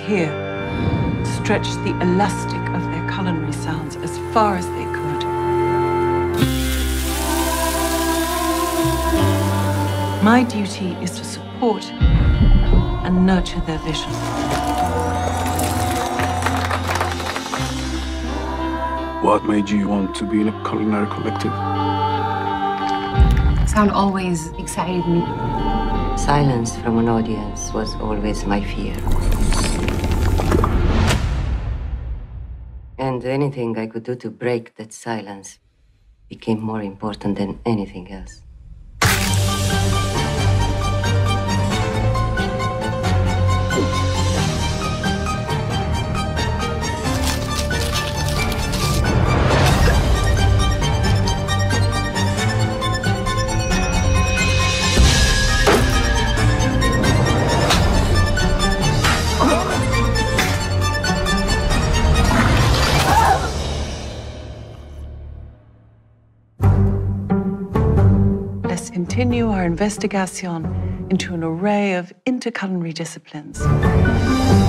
here stretched the elastic of their culinary sounds as far as they could. My duty is to support and nurture their vision. What made you want to be in a culinary collective? Sound always excited me. Silence from an audience was always my fear. And anything I could do to break that silence became more important than anything else. Let's continue our investigation into an array of interculinary disciplines.